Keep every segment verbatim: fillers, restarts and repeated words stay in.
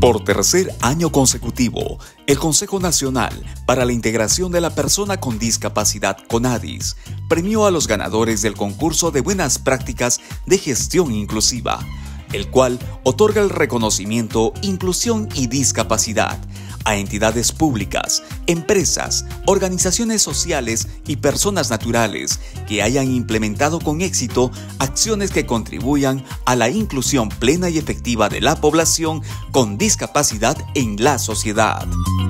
Por tercer año consecutivo, el Consejo Nacional para la Integración de la Persona con Discapacidad, CONADIS, premió a los ganadores del concurso de buenas prácticas de gestión inclusiva, el cual otorga el reconocimiento Inclusión y Discapacidad a entidades públicas, empresas, organizaciones sociales y personas naturales que hayan implementado con éxito acciones que contribuyan a la inclusión plena y efectiva de la población con discapacidad en la sociedad.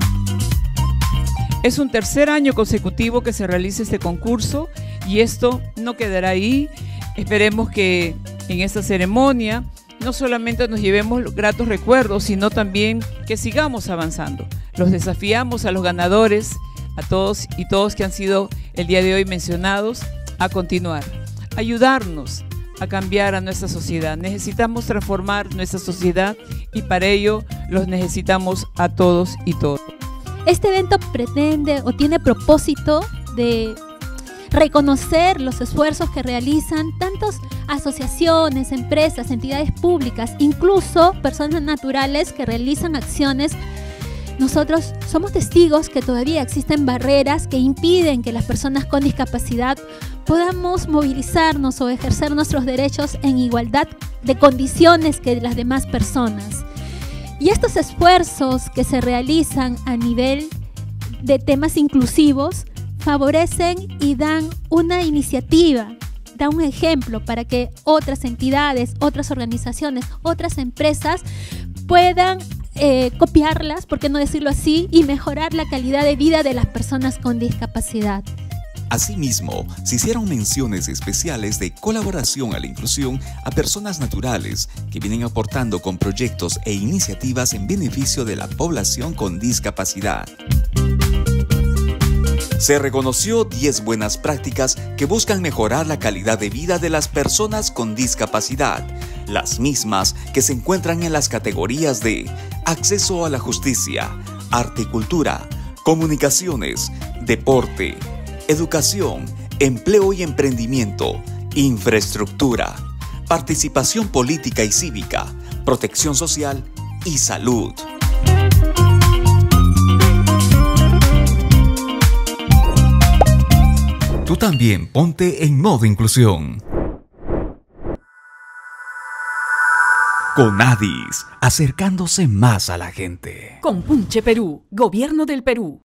Es un tercer año consecutivo que se realiza este concurso y esto no quedará ahí. Esperemos que en esta ceremonia no solamente nos llevemos gratos recuerdos, sino también que sigamos avanzando. Los desafiamos a los ganadores, a todos y todos que han sido el día de hoy mencionados, a continuar, ayudarnos a cambiar a nuestra sociedad. Necesitamos transformar nuestra sociedad y para ello los necesitamos a todos y todas. Este evento pretende o tiene propósito de reconocer los esfuerzos que realizan tantas asociaciones, empresas, entidades públicas, incluso personas naturales que realizan acciones. Nosotros somos testigos que todavía existen barreras que impiden que las personas con discapacidad podamos movilizarnos o ejercer nuestros derechos en igualdad de condiciones que las demás personas. Y estos esfuerzos que se realizan a nivel de temas inclusivos favorecen y dan una iniciativa, dan un ejemplo para que otras entidades, otras organizaciones, otras empresas puedan eh, copiarlas, por qué no decirlo así, y mejorar la calidad de vida de las personas con discapacidad. Asimismo, se hicieron menciones especiales de colaboración a la inclusión a personas naturales que vienen aportando con proyectos e iniciativas en beneficio de la población con discapacidad. Se reconoció diez buenas prácticas que buscan mejorar la calidad de vida de las personas con discapacidad, las mismas que se encuentran en las categorías de acceso a la justicia, arte y cultura, comunicaciones, deporte, educación, empleo y emprendimiento, infraestructura, participación política y cívica, protección social y salud. Tú también ponte en modo inclusión. CONADIS, acercándose más a la gente. Compunche Perú, Gobierno del Perú.